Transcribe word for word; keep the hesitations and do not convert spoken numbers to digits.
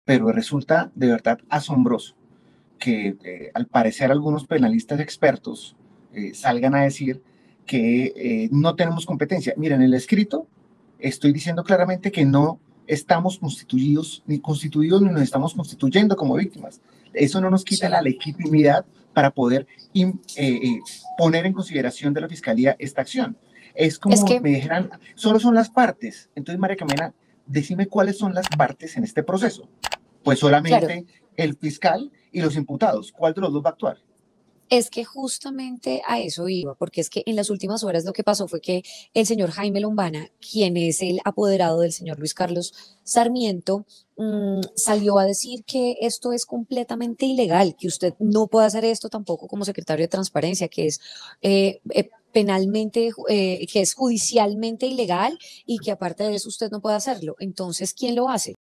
pero resulta de verdad asombroso que eh, al parecer algunos penalistas expertos eh, salgan a decir que eh, no tenemos competencia. Mira, en el escrito estoy diciendo claramente que no estamos constituidos, ni constituidos, ni nos estamos constituyendo como víctimas. Eso no nos quita la Sí. legitimidad para poder in, eh, eh, poner en consideración de la Fiscalía esta acción. Es Es como que, me dijeran, solo son las partes. Entonces, María Camila, decime cuáles son las partes en este proceso. Pues claro, solamente el fiscal y los imputados. ¿Cuál de los dos va a actuar? es que justamente a eso iba, porque es que en las últimas horas lo que pasó fue que el señor Jaime Lombana, quien es el apoderado del señor Luis Carlos Sarmiento, mmm, salió a decir que esto es completamente ilegal, que usted no puede hacer esto tampoco como secretario de Transparencia, que es eh, eh, penalmente, eh, que es judicialmente ilegal y que aparte de eso usted no puede hacerlo. Entonces, ¿quién lo hace?